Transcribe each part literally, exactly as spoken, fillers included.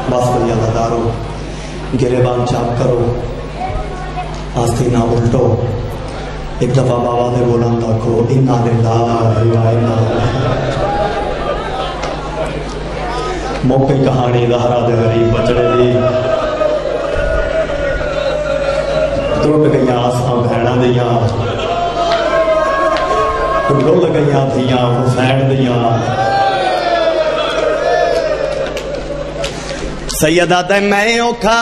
बस भैया दारो गिरेबान चाप करो आस्ती ना उल्टो एक दफा बाबा दे बुलंद आखो इन्ना लिल्लाहि व इन्ना मौके कहानी ज़हरा दे गरीब बचड़े दी टुट गईयां आसां भैणां दियां रुल गईयां थियां हुसैन दियां सैयदा ते मैं औखा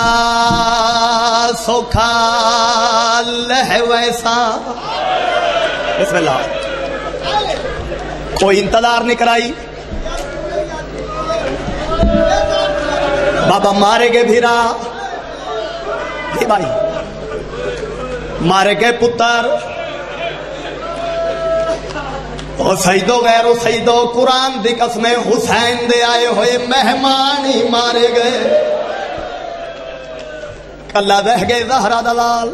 सौखा लह वैसा बिस्मिल्लाह कोई इंतजार नहीं कराई बाबा मारे गए भीरा भाई मारे गए पुत्र और सईदो गैरो सईदो कुरान दी कसमें हुसैन दे आए हुए मेहमान ही मारे गए कल्ला रह गए ज़हरा दलाल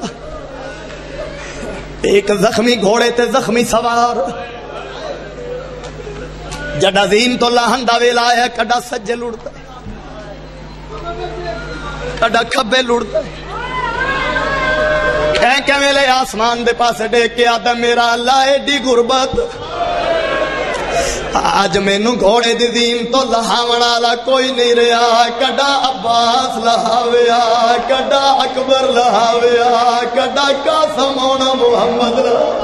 एक जख्मी घोड़े ते जख्मी सवार जड़ा जीन तो लाहन दा वेला है कड़ा सज्जे लुड़ता कड़ा खब्बे लुड़ता कह के वेले आसमान दे पासे देख के आदा मेरा अल्लाह एडी गुरबत आज मैनू घोड़े दी दीन तो लहावण वाला कोई नहीं रहा कड़ा अब्बास लहाविया कड़ा अकबर लहाविया कड़ा कासम होना मुहम्मद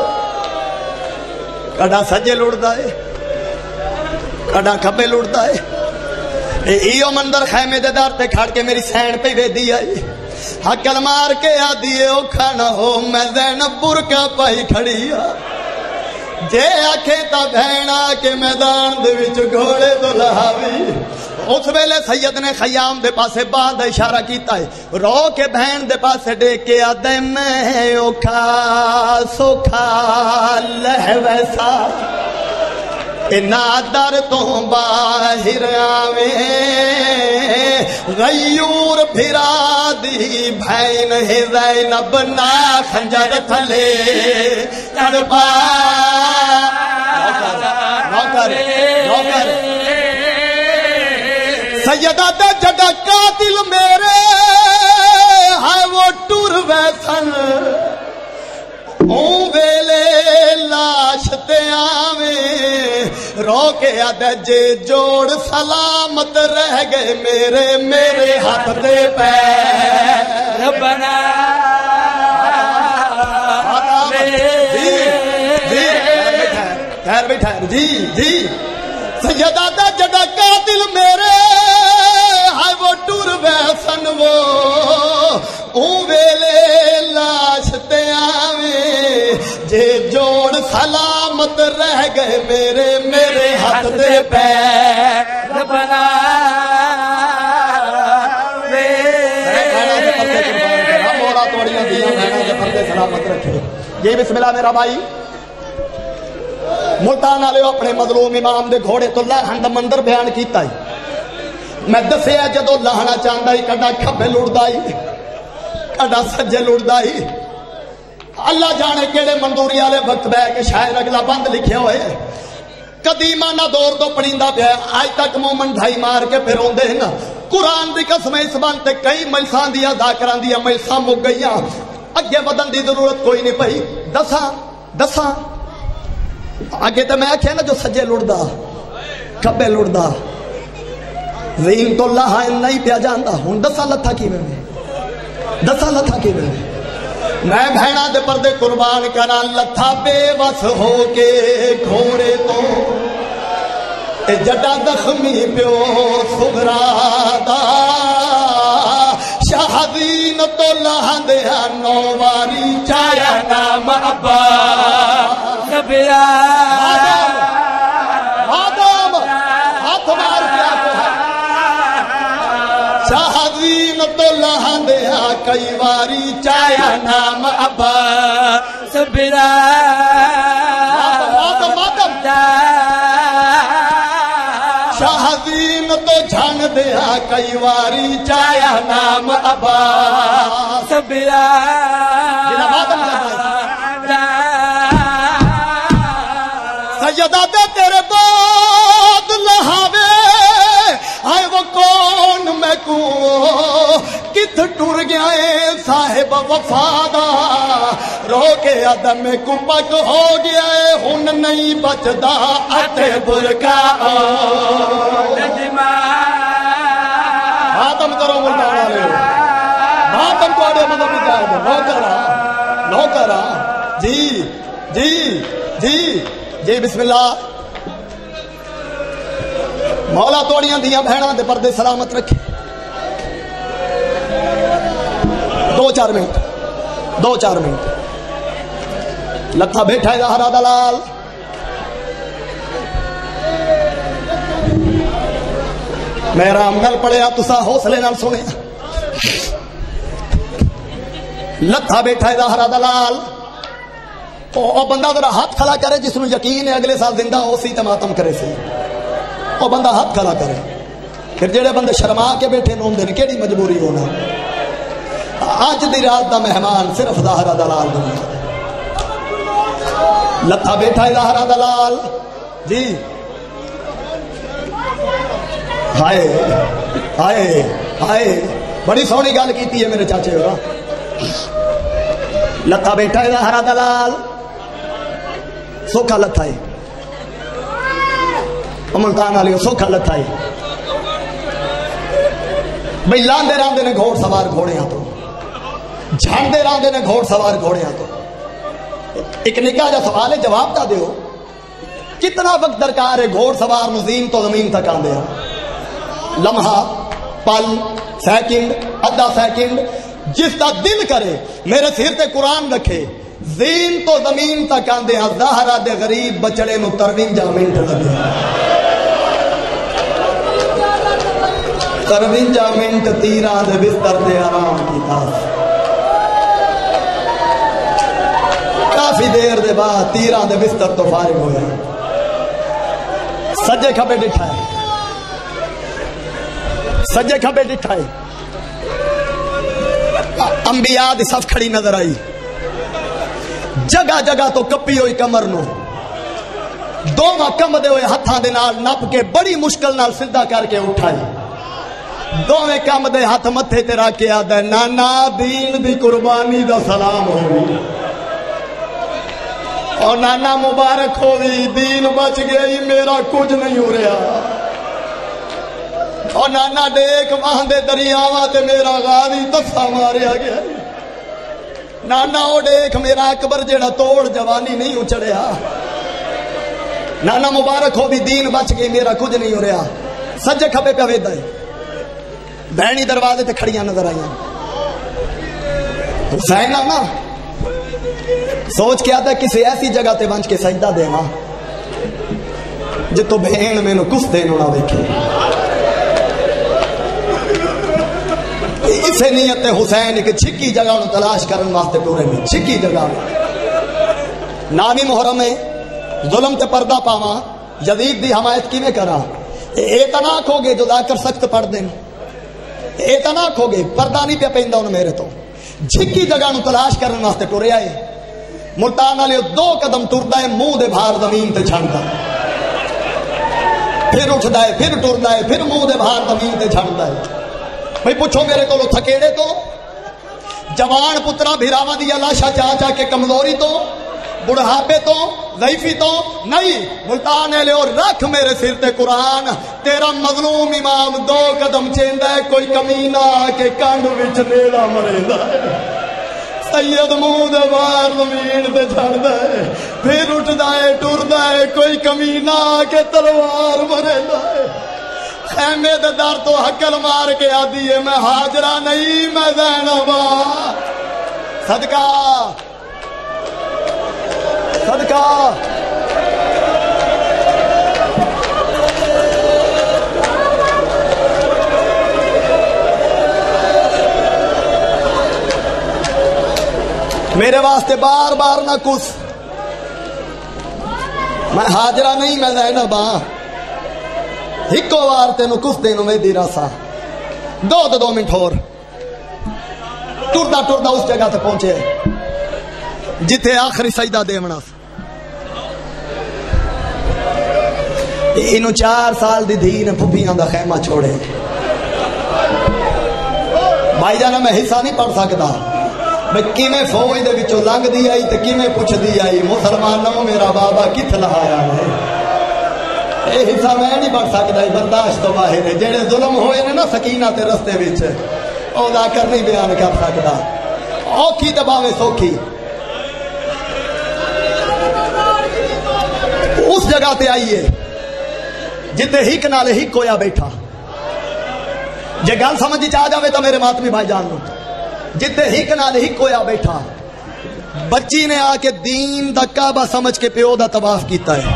कड़ा सज्जे लुड़दा है कड़ा खब्बे लुड़दा है इो मंदर खैमे दे दर ते खड़ के मेरी सैन पे वेदी आई हकल मार के आदि औखा ना हो मैं ज़ैनब बुरका पाई खड़ी आ जे आखे ता भैन आके मैदान दे विच घोड़े तो लहावी उस वेले सैयद ने खयाम दे पासे बाद इशारा कीता है रो के बहन दे पासे देख के आदे मैं औखा सौखा लह वैसा इना दर तो बाहिर आवे गयूर फिरा दी भैन है ज़ैनब ना खंजर थले तड़पा नौकर नौकर सैयदा ते जड़ा कातिल मेरे है वो टुर वैसन ओ वेले लाश ते आवे रो के आदे जे जोड़ सलामत रह गए मेरे मेरे हाथ दे पैर बना ठहर बैठा जी जी सैयदा दा जड़ा कातिल मेरे है वो टुर वैसन वो ओ वेले लाश ते आवे जे जोड़ सलामत रह गए मेरे मेरे हाथ दे पैर बना मोरा तोड़ियां दिया भैणा दे पर्दे सलामत रखे जी बिस्मिल्लाह मेरा भाई मुल्तान वाले अपने मजलूम इमाम दे घोड़े तो लहन दा मंदर बयान कीता है मैं दसिया जदों लहना चाहता ही कड़ा खब्बे लुड़दा ही कड़ा सज्जे लुड़दा ही अल्लाह जाने केड़े मंदूरी वाले वक्त बह के शायर अगला बंद लिखे हुए कदीमा ना दौर तो पढ़ींदा पिया आज तक मोमन ढाई मार के फिर आउंदे ना कुरान दी कसम इस बंद ते कई मलसां दियां जाकरां दियां मलसां मुक गईयां अगे वधन दी जरूरत कोई नहीं पई दसा दसा आगे तो मैं आख्या ना जो सज्जे लुड़दा खब्बे लुड़दा ज़ीन तो लहा नहीं पिया जांदा हुण दसा लथा किवें दसा लथा किवें मैं भैणा दे पर्दे कुर्बान करा लथा बेवस हो के घोड़े तो जड़ा जख्मी प्यो सुगरा दा शाहदीन तो लहंदे नौ वारी चाया नाम अब्बा नबिया आदम हाथ मार के शाहदीन तो लहंदे कई वारी चाया नाम अब्बा सबरा शाहदीन तो झन दिया कई वारी चाया नाम अब्बा सबरा सैयदा दे तेरे बाद लहावे आए वो कौन میں کو کت ٹر گیا ہے صاحب وفادا رو کے عدم کو پک ہو گیا ہے ہن نہیں بچدا اتے برکا خاتم کرو ملتان والے خاتم کو آڑے مدد بھی جائے دے نوکرہ نوکرہ جی جی جی جی بسم اللہ مولا توڑیاں دیاں بہناں دے پردے سلامت رکھے دو چار منٹ دو چار منٹ لتھا بیٹھا ہے زہرا دلال میرا عمل پڑھیا تسا حوصلے نال سنے لتھا بیٹھا ہے زہرا دلال او بندہ ذرا ہاتھ کھلا کرے جس میں یقین ہے اگلے سال زندہ ہو سی تے ماتم کرے سی او بندہ ہاتھ کھلا کرے پھر جڑے بندے شرما کے بیٹھے نون دن کیڑی مجبوری ہونا آج دی رات دا مہمان صرف زہرا دلال دنیا لتھا بیٹھا ہے زہرا دلال جی ہائے ہائے ہائے بڑی سونی گل کیتی ہے میرے چاچے ہو لتھا بیٹھا ہے زہرا دلال سوکھا لتھا ہے ملتان والی سوکھا لتھا ہے بھئی لاندے راندے نے گھوڑ سوار گھوڑیاں تو جھاندے راندے نے گھوڑ سوار گھوڑیاں تو ایک نکاح جا سوال ہے جواب تا دیو کتنا وقت درکار ہے گھوڑ سوار نزین تو زمین تک آندے ہیں لمحہ پل سیکنڈ ادھا سیکنڈ جس کا دل کرے میرے سر تے قرآن رکھے زین تو زمین تک آندے ہیں زہرا دے غریب بچڑے نو ترونجا منٹ لگے ترونجا منٹ تیرہ دے بستر دے آرام کی تاس کافی دیر دے بعد تیرہ دے بستر تو فارغ ہویا سجے کھبے ڈٹھا ہے سجے کھبے ڈٹھا ہے انبیاء دی صف کھڑی نظر آئی جگہ جگہ تو کپی ہوئی کمر نو دو ماں کم دے ہوئے ہتھاں دے نال نپ کے بڑی مشکل نال سدھا کر کے اٹھائی دو میں کم دے ہاتھ متھے تے رکھ کے آدھا نانا دین دی قربانی دا سلام ہوگی اور نانا مبارک ہوگی دین بچ گئی میرا کچھ نہیں ہو رہا اور نانا دیکھ وہاں دے دریاواں تے میرا غازی تسا ماریا گیا نانا او دیکھ میرا اکبر جیڑا توڑ جوانی نہیں اچڑیا نانا مبارک ہو بھی دین بچ گئی میرا کچھ نہیں ہو رہا سجے کھبے پہ ویدا ہے بہنی دروازے تے کھڑیاں نظر آئیاں حسین نا سوچ کے آتا ہے کسی ایسی جگہ تے بنچ کے سجدہ دے ماں جتو بہن میں نو کس دے نو نہ دیکھے اسے نیت حسین ایک چھکی جگہ انہوں تلاش کرن واسطے ٹورے میں چھکی جگہ نامی محرم ہے ظلم تے پردہ پاواں یزید دی حمایت کی میں کرا اعتناق ہو گئے جو ذاکر سخت پڑھ دیں اعتناق ہو گئے پردہ نہیں پہ پہندہ انہوں میرے تو چھکی جگہ انہوں تلاش کرن واسطے ٹورے آئے ملتان والے دو قدم ٹردا ہے منہ دے بھار زمین تے چھڑدا پھر اٹھدا ہے پھر ٹردا ہے پھر منہ دے بھار زمین تے چھڑدا ہے بھئی پوچھو میرے کو لو تھکیڑے تو جوان پترا بھیراوا دیا لاشا چاہ چاہ کے کمزوری تو بڑھاپے تو ضعیفی تو نہیں ملتان ہے لے اور رکھ میرے سر تے قرآن تیرا مظلوم امام دو قدم چیندہ ہے کوئی کمینہ کے کانڈ وچ نیڑا مریندہ ہے سید منہ دے بار زمین تے چھڑدا ہے پھر اٹھدا ہے ٹردا ہے کوئی کمینہ کے تلوار مریندہ ہے خیمے دے در تو حکل مار کے آدھی ہے میں حاجرہ نہیں میں زینبا صدقہ صدقہ میرے واسطے بار بار نہ کس میں حاجرہ نہیں میں زینبا ہکو وار تینو کس دینو میں دی راسا دو دو دو منٹ اور ٹردا ٹردا اس جگہ تے پہنچے جتے آخری سجدہ دیونا انہوں چار سال دی دھی نے پھپیاں دا خیمہ چھوڑے بھائی جانا میں حصہ نہیں پڑھ سکتا میں کیویں فوج دے وچوں لنگدی آئی تے کیویں پوچھدی آئی مسلمانوں میرا بابا کت لہایا ہے. اے حصہ میں نہیں پڑھ سکتا برداشت تو باہر ہے. جڑے ظلم ہوئے نے نا سکینہ تے رستے وچ او لا کر نہیں بیان کر سکتا. اوکھی تے باویں سوکھی اس جگہ تے آئیے جتے ہک نال ہک ہویا بیٹھا. جے گل سمجھ آ جاوے تو میرے ماتمی بھائی جان لو جتے ہک نال ہک ہویا بیٹھا. بچی نے آ کے دین دا کعبہ سمجھ کے پیو دا طواف کیتا ہے.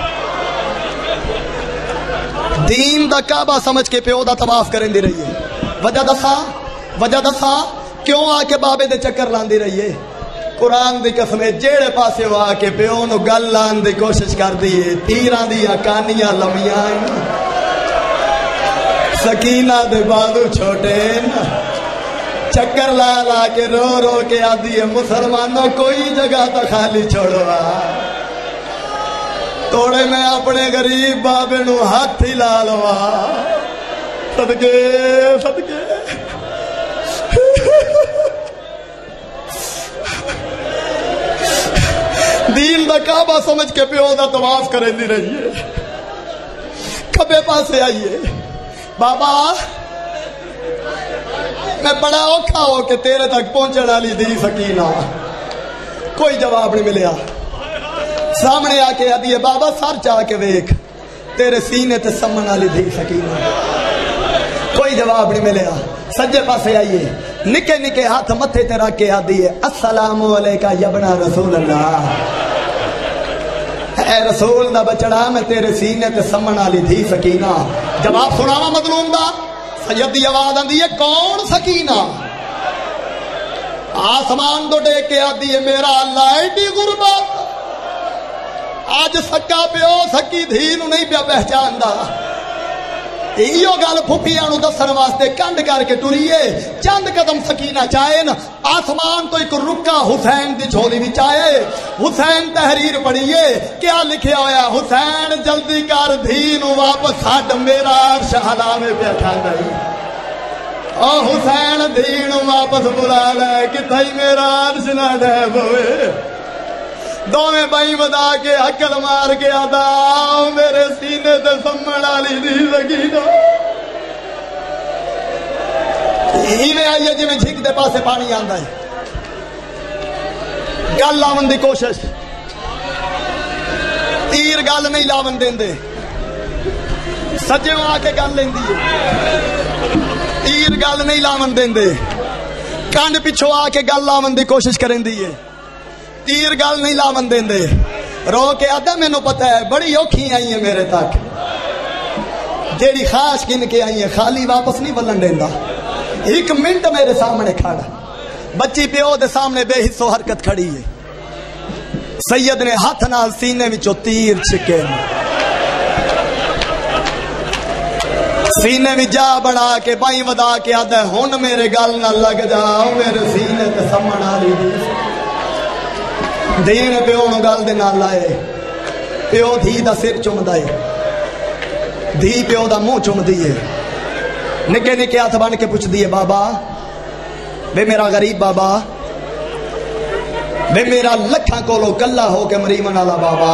دین دا کعبہ سمجھ کے پیو دا طواف کریں دی رہی ہے. وجہ دسا وجہ دسا کیوں آ کے بابے دے چکر لاندی رہی ہے. قرآن دی قسم جیڑے پاسے ہو آ کے پیو نو گل لان دی کوشش کر دیئے تیران دیا کانیاں لمیاں سکینہ دے بادو چھوٹے چکر لا لا کے رو رو کے آدھی ہے مسلمانوں کوئی جگہ تو خالی چھوڑو. توڑے میں اپنے غریب بابے نو ہاتھ ہی لا لوا صدقے صدقے. دین دا کعبہ سمجھ کے پیو دا طواف کریں دی رہی ہے. کبے پاسے آئیے بابا میں بڑا اوکھا ہو کہ تیرے تک پہنچے ڈالی دی سکینہ. کوئی جواب نہیں ملیا. سامنے آ کے آدھی ہے بابا سر چاہ کے ویک تیرے سینے تے سمن والی دی سکینہ. کوئی جواب نہیں ملیا. سجے پاسے آئیے نکے نکے ہاتھ متھے تے رکھ کے آدھی ہے السلام علیکہ یبنا رسول اللہ. اے رسول دا بچڑا میں تیرے سینے تے سمن والی دی سکینہ. جواب سناوا مظلوم دا. سید دی آواز آندی ہے کون سکینہ. آسمان تو ڈیک کے آدھی ہے میرا اللہ ایڈی غربت آج سکا پیو سکی دھی نو نہیں پیا پہچاندا. ایو گل پھپھیاں نو دسن واسطے کنڈ کر کے ٹریے چند قدم سکینہ چاہے نا آسمان تو ایک رکا حسین دی جھولی وچ آئے. حسین تحریر پڑھیے کیا لکھیا ہویا حسین جلدی کر دھی نو واپس ہٹ میرا عرش حلاوے پہ کھاندا ہے. او حسین دھی نو واپس بلا لے کتھائی میرا عرش نہ ڈیب ہوئے. دوویں بائی بدا کے عقل مار کے آدھا میرے سینے تے سمن والی دی سکینہ. ایویں آئیے جی میں جھک دے پاسے پانی آندا ہے. گل لاون دی کوشش تیر گل نہیں لاون دیندے. سجے آ کے گل لیندی ہے تیر گل نہیں لاون دیندے. کنڈ پچھو آ کے گل لاون دی کوشش کریندی ہے تیر گل نہیں لاون دیندے. رو کے آدھا مینوں پتہ ہے بڑی اوکھی آئی ہے میرے تک جیڑی خاص کن کے آئی ہے خالی واپس نہیں ولن دیندا. ایک منٹ میرے سامنے کھڑا بچی پیو دے سامنے بے حصو حرکت کھڑی ہے. سید نے ہاتھ نال سینے وچوں تیر چھکے سینے میں جا بڑھا کے بائی ودا کے آدھا ہن میرے گل نہ لگ جا میرے سینے تے سمن والی دی. دین پیو نو گل دے نال لائے. پیو دھی دا سر چومدا ہے دھی پیو دا منہ چومدی ہے. نکے نکے ہاتھ بن کے پوچھدی ہے بابا بے میرا غریب بابا بے میرا لکھاں کولو کلا ہو کے مریمن والا بابا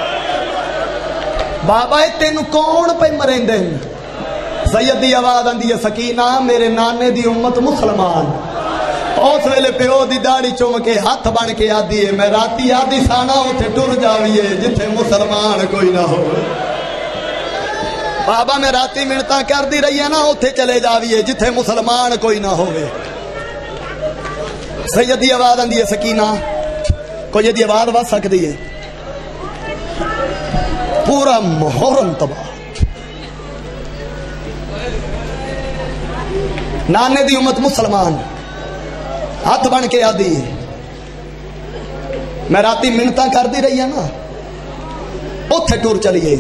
بابا تینوں کون پہ مریندے. سید دی آواز آندی ہے سکینہ میرے نانے دی امت مسلمان. اس ویلے پیو دی داڑھی چوم کے ہاتھ بن کے آدھی ہے میں راتی آدھی سانا اتھے ٹر جاویے جتھے مسلمان کوئی نہ ہو. بابا میں راتی منتاں کر دی رہی ہے نا اتھے چلے جاویے جتھے مسلمان کوئی نہ ہوئے. سید دی آواز آندی ہے سکینہ کوئی یہ دی آواز بات سکتی ہے پورا محرم تباہ. نانے دی امت مسلمان ہاتھ بن کے آدھی میں راتی منتاں کر دی رہی ہے نا اتھے ٹور چلیے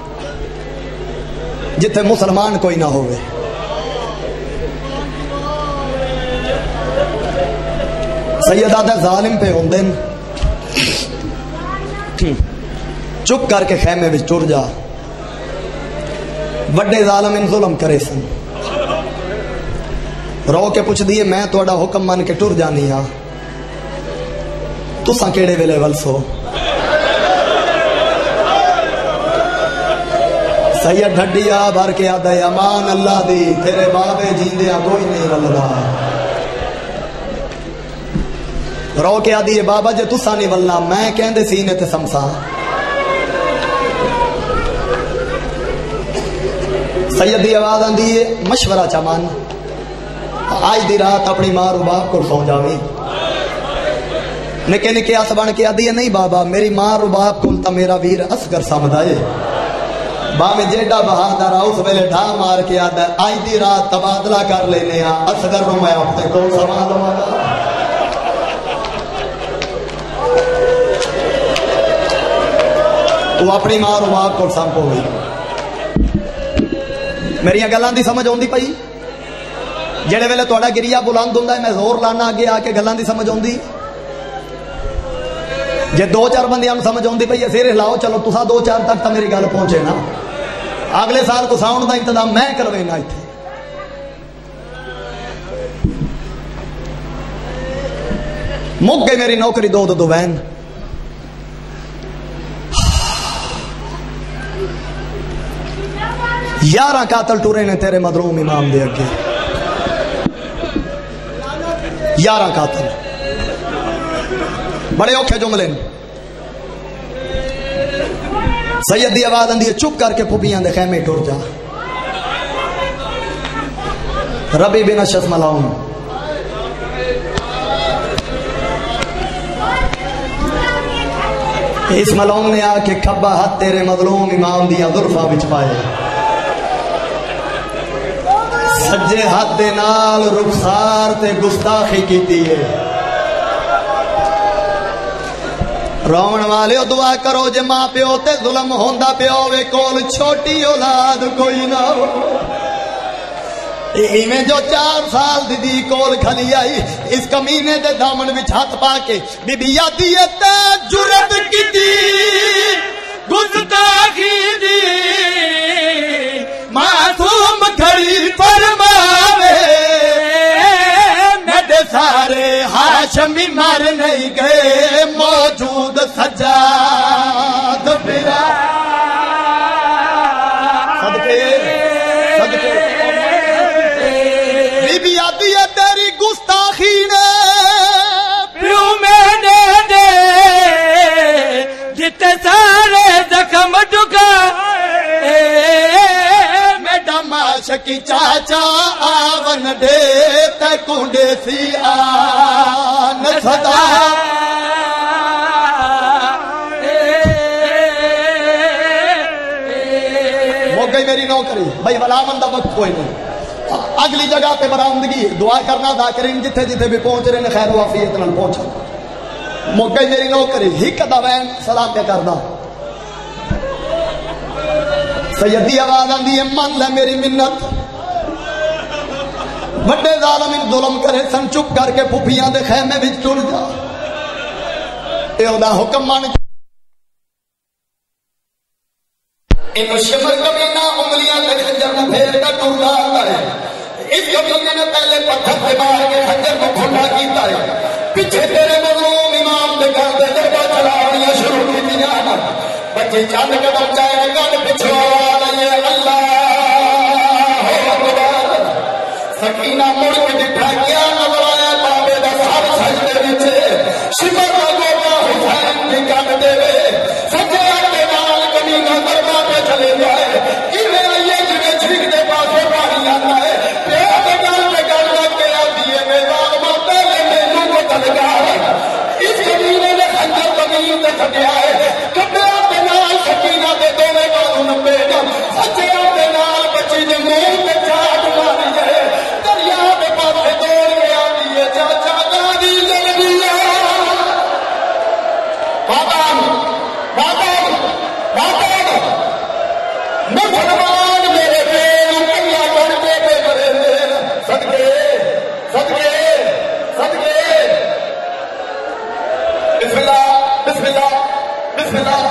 جتھے مسلمان کوئی نہ ہوئے. سید آدھا ظالم پہ ہوں دن چپ کر کے خیمے میں ٹر جا وڈے ظالم ان ظلم کرے سن رو کے پوچھ دیے میں تھوڑا حکم مان کے ٹر جانی ہاں تساں کیڑے ویلے ول سو سید ڈھڈیا بھر کے آدھا امان اللہ دی تیرے بابے جیندیاں کوئی نہیں ولدا رو کے آدھی بابا جے تساں نہیں ولنا میں کہندے سینے تے سمسا سید دی آواز آندی ہے مشورہ چمان آج دی رات اپنی ماں رو باپ کو سو جاویں نکے نکے آس بن کے آدھی ہے نہیں بابا میری ماں رو باپ کو تا میرا ویر اصغر سمدھائے باں میں جیڈا بہادر آؤس ویلے ڈھا مار کے آدھا آج دی رات تبادلہ کر لینے ہاں اصغر رو میں اپنے کو سمال مانا وہ اپنی ماں رو باپ کو سم کو گئی میری گلان دی سمجھ ہوندی پئی جڑے ویلے تھوڑا گریا بلند ہوندا ہے میں زور لانا اگے آ کے گلان دی سمجھ ہوندی جے دو چار بندیاں سمجھ ہوندی پئی سر ہلاؤ چلو تساں دو چار تک تا میری گل پہنچے نا اگلے سال کو ساؤنڈ دا انتظام میں کروینا ایتھے مک گئی میری نوکری دو دو دو وین یارہ قاتل ٹورے نے تیرے مظلوم امام دے اگے یارہ قاتل بڑے اوکھے جملے سید دی آواز اندھی ہے چپ کر کے پھوپیاں دے خیمے ٹور جا ربی بن اشعث ملاؤن اس ملاؤن نے آ کے کھبا ہاتھ تیرے مظلوم امام دیا ظرفہ بچ پائے سجے ہاتھ دے نال رخسار تے گستاخی کیتی ہے رومن والے دعا کرو جے ماں پیو تے ظلم ہوندا پیو وے کول چھوٹی اولاد کوئی نہ ہو ایویں جو چار سال دی دی کول کھلی آئی اس کمینے دے دامن وچ ہاتھ پا کے بی بی یادی تے جرت کیتی گستاخی دی معصوم کھڑی فرماوے میرے سارے ہاشمی مر نہیں گئے موجود سجاد پھرا صدقے صدقے بی بی آدھی ہے تیری گستاخی نے پیو میں نے دے جتے سارے زخم ڈکا شکی چاچا آون دے تے کنڈے سی آن صدا وہ گئی میری نوکری بھائی بلا مندہ وقت کوئی نہیں اگلی جگہ پہ برآمدگی دعا کرنا ذاکرین جتھے جتھے بھی پہنچ رہے ہیں خیر و عافیت نال پہنچا موقع میری نوکری ہک دا وین سلام پہ کردا سیدی آواز آندھی ہے من لے میری منت بڑے ظالم ظلم کرے سن چپ کر کے پھوپھیاں دے خیمے وچ ٹر جا اے او دا حکم مان انو شمر کمینہ انگلیاں تے خنجر کو پھیر کر ٹر جاتا ہے اس کمینے نے پہلے پتھر سے مار کے خنجر کو کھوٹا کیتا ہے پیچھے تیرے مظلوم امام دے گھر دے دربا چلاویاں شروع کی دیا بچے چاند قدم چاہے گل پچھوا لئے اللہ سکینہ مڑ کے دکھا گیا نظر آیا بابے دا سار سجدے وچے شمر دا گوبا حسین کی کم دے وے سجے کے نال کمینہ دربا پہ چلے جائے ایویں آئیے جویں چھک دے پاسے پانی آتا ہے پیا دے گل پہ گل لگ کے آتی ہے بے ظالما پہلے مینوں کو تلگا اس کمینے نے خنجر زمین تے چھڈیا ہے کبے سکینہ دے دونے بازو نبے گا سچے آتے نال بچی دے منہ تے چاٹ ماری جائے دریا دے پاسے دوڑ کے آتی ہے چاچا دادی جلدیا بابا بابا بابا مسلمان میرے پیر کیا بڑھتے پہ بڑھے صدقے صدقے صدقے بسم اللہ بسم اللہ بسم اللہ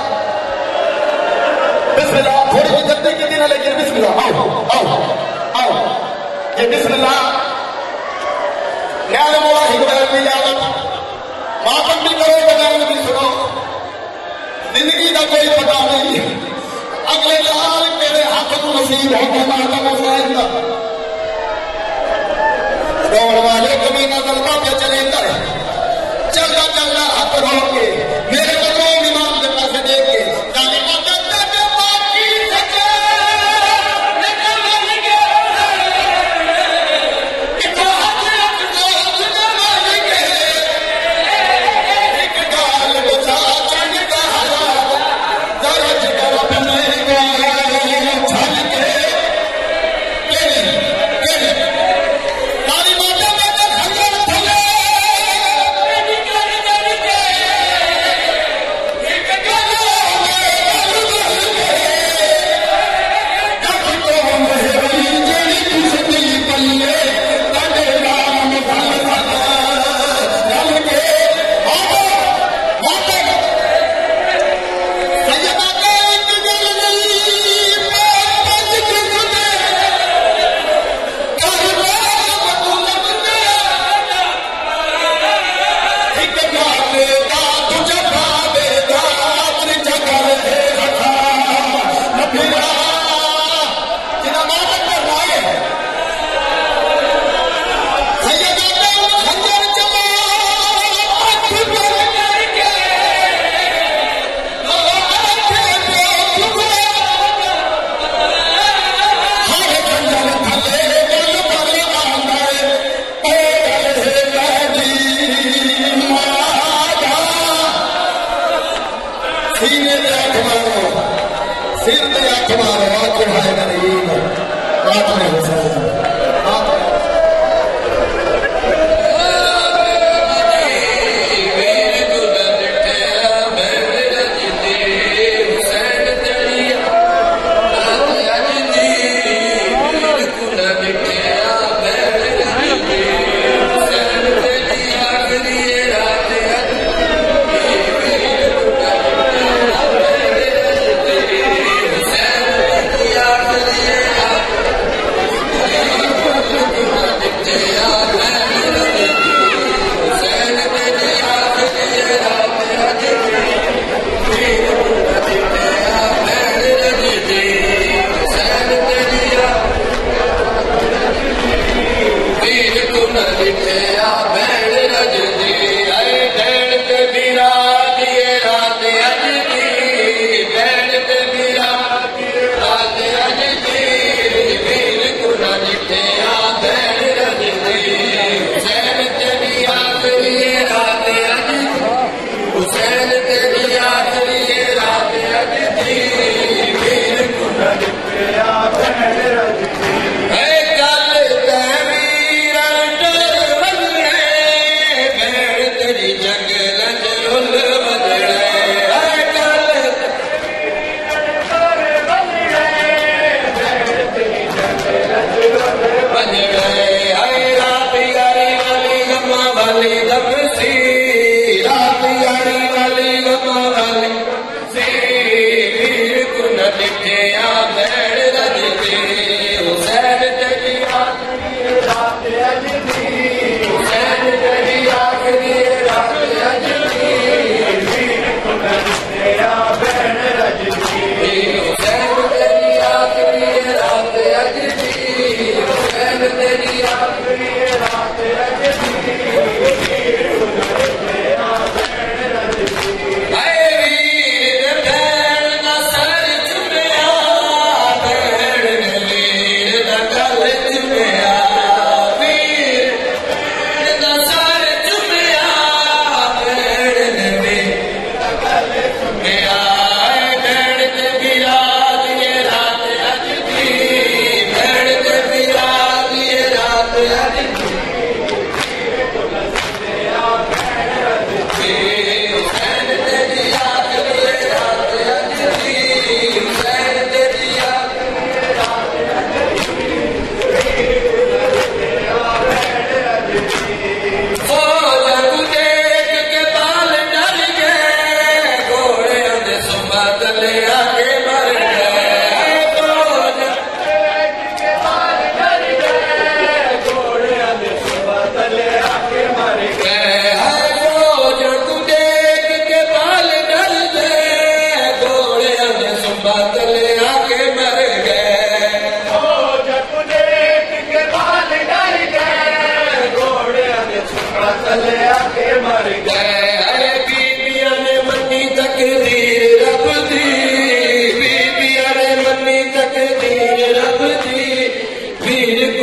بسم اللہ تھوڑی سی جلدی کی دینا لیکن بسم اللہ آؤ آؤ آؤ یہ بسم اللہ نیال مولا ہدایت بھی یاد ماتم بھی کرو بغیر بھی سنو زندگی کا کوئی پتہ نہیں اگلے سال میرے ہاتھ کو نصیب ہو کے ماتم افرائے گا دوڑ والے کبھی نہ غلطہ پہ چلے گا چلتا چلتا ہاتھ رو کے میرے بچوں امام کے پاس دے کے تعلیم کرتا کے باقی سچے نکل بن گیا کتنا حضرت دوست جمال کے ایک گال بچا چنگ کا حضرت ذرا جگر اپنے گیا چھل کے Yeah.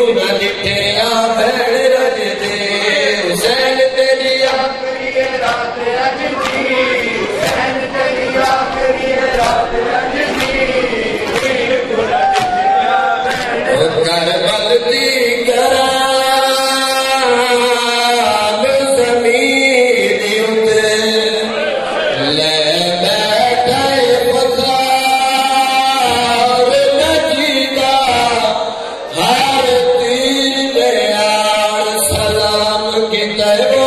کو نہ لٹھیا بھیڑ رج دے حسین تیری آخری رات اج دی حسین تیری آخری رات اج دی کربل دی گران زمین اتے لے بیٹھے بخار نجیدہ ہر تیر دیار سلام کی تیرو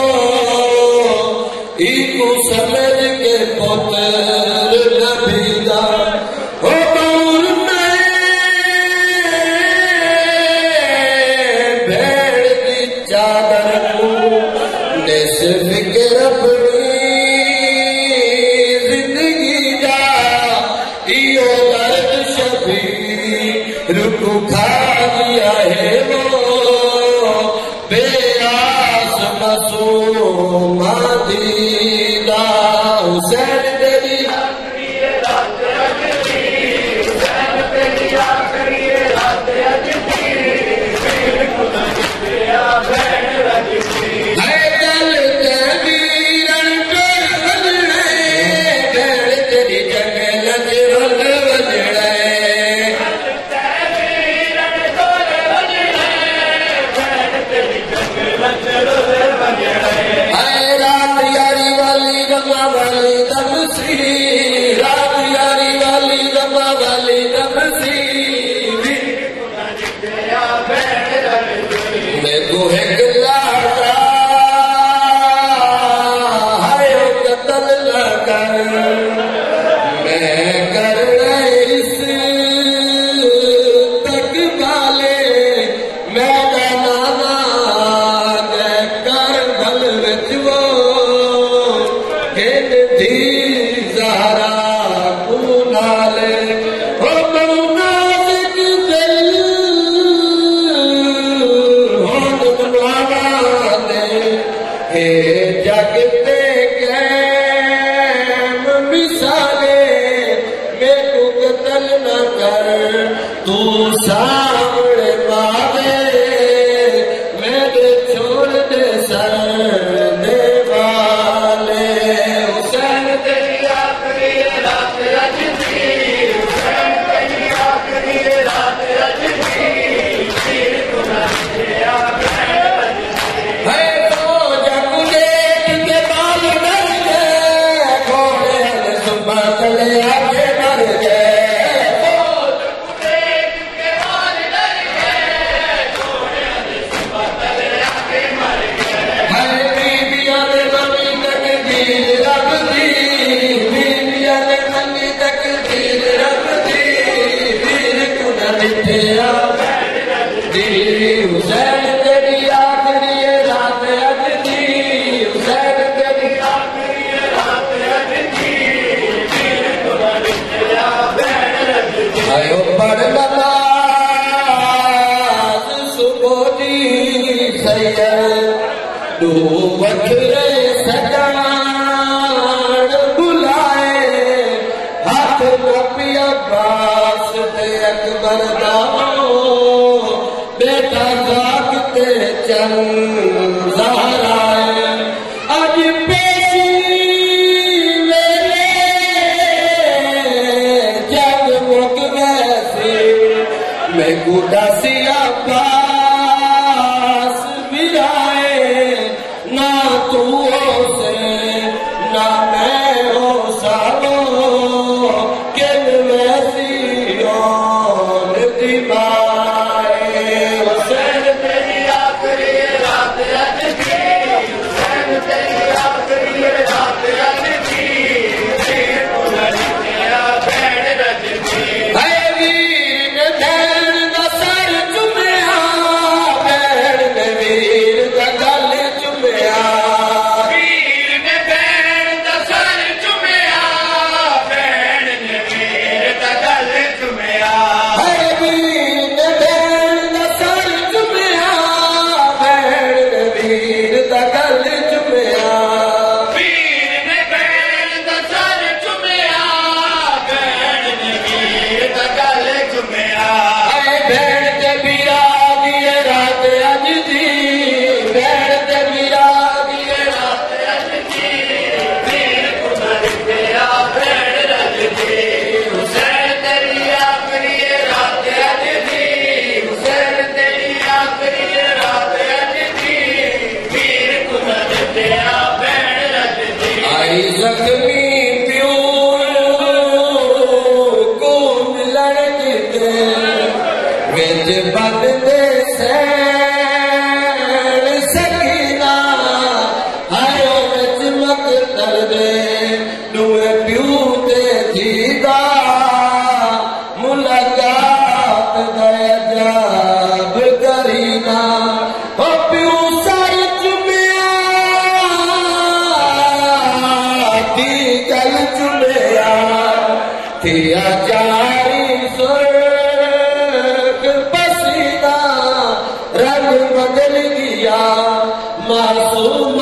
ایکو سمجھ کے پتر نبیدہ فکر اپنی زندگی جا ایو درد شبیر کو کھا دیا ہے وہ بے آس معصوم دیدہ حسین تیری آخری رات اج دی حسین تیری آخری رات اج دی بالکل دیا بین رج دی وچ بن دے سین سکینہ ہائیو وچ مقتل دے نوے پیو تے جیدہ ملاقات دا عجاب کرینہ او پیو سر چمیا دی گل چمیا تھیا جاری سرک پسینہ رنگ بدل گیا معصوم